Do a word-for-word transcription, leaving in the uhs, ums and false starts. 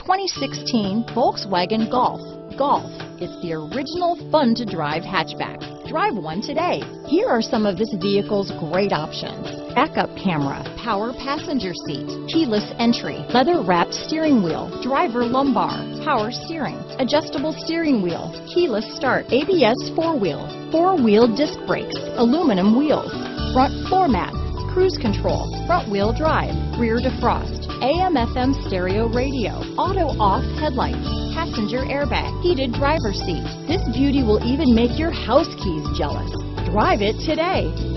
twenty sixteen Volkswagen Golf. Golf, it's the original fun-to-drive hatchback. Drive one today. Here are some of this vehicle's great options: backup camera, power passenger seat, keyless entry, leather-wrapped steering wheel, driver lumbar, power steering, adjustable steering wheel, keyless start, A B S four-wheel, four-wheel disc brakes, aluminum wheels, front floor mats, cruise control, front-wheel drive, rear defrost, A M F M stereo radio, auto-off headlights, passenger airbag, heated driver's seat. This beauty will even make your house keys jealous. Drive it today.